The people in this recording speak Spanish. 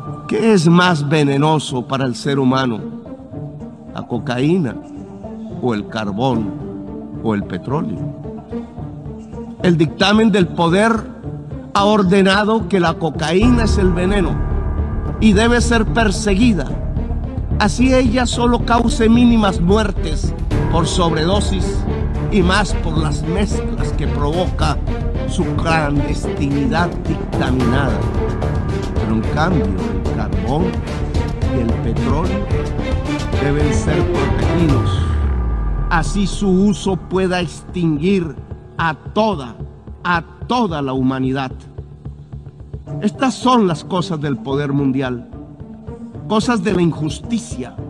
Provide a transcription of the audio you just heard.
¿Qué es más venenoso para el ser humano? ¿La cocaína o el carbón o el petróleo? El dictamen del poder ha ordenado que la cocaína es el veneno y debe ser perseguida, así ella solo cause mínimas muertes por sobredosis y más por las mezclas que provoca su clandestinidad dictaminada. Pero en cambio el carbón y el petróleo deben ser protegidos, así su uso pueda extinguir a toda la humanidad. Estas son las cosas del poder mundial, cosas de la injusticia,